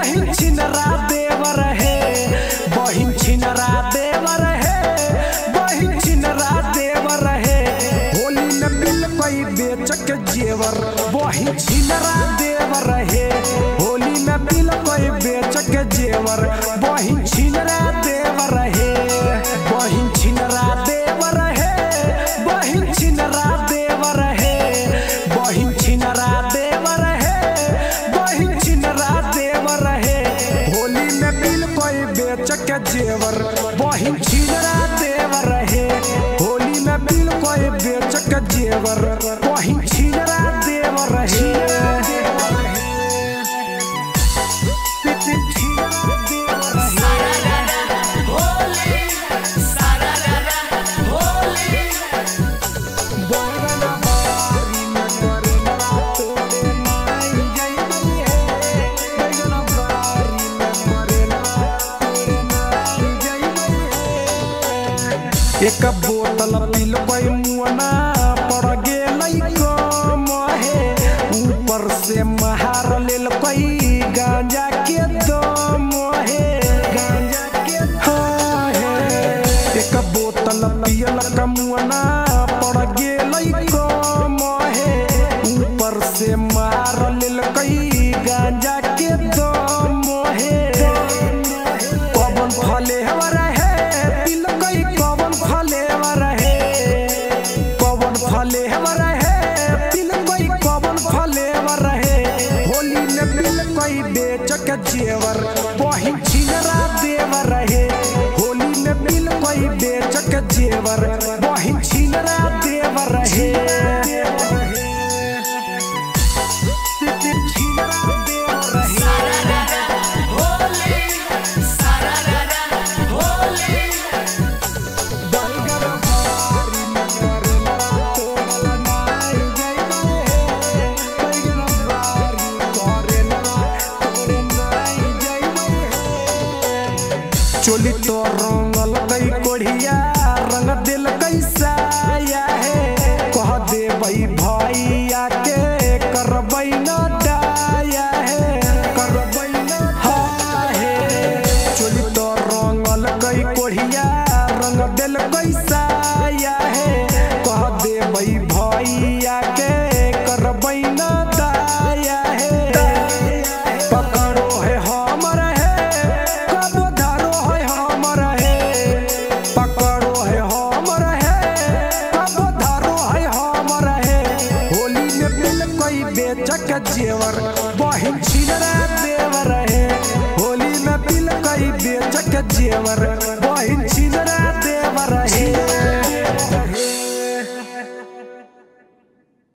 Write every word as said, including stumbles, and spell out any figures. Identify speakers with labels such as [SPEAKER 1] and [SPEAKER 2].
[SPEAKER 1] बहिन छिनरा देवर है बहिन छिनरा देवर है बहिन छिनरा देवर है होली में बिल कोई बेच के जेवर बहिन छिनरा देवर है होली में बिल कोई बेच के जेवर बहिन छिनरा देवर है बहिन छिनरा देवर है बहिन छिनरा देवर है बहिन छिनरा देवर है बहिन छिनरा देवर है होली में बिल कोई बेच के जेवर बहिन छिनरा देवर है होली में बिल कोई बेच के जेवर बहिन छिनरा देवर है एक बोतल पील कोई मुआना पड़ गेल कम है ऊपर से महार लेल कोई गांजा के दम है गांजा के हाँ है एक बोतल पील का मुआना पड़ गेल कम है ऊपर से महार लेल कोई गांजा के दम है कौन फले हमारा है पील कोई कौन फलेवर है कौन फलेवर है पील कोई कौन फलेवर है होली में पील कोई बेच के जेवर बहिन छिनरा देवर है होली में पील कोई बेच के जेवर बहिन छिनरा देवर है चोली तो रंगल कई कोढ़िया रंग दिल कैसाया है कह दे भाई भैया के करबई न डाया है करबई न हाँ है चोली तो रंगल कई कोढ़िया रंग दिल कैसाया है कह दे भाई भैया के करबई न डाया है पकड़ो है हमर है कब धारो है हमर है पकड़ो है हमर है कब धारो है हमर है होली में बिल कोई बेच के जेवर बहिन छिनरा देवर है होली में बिल कोई बेच के जेवर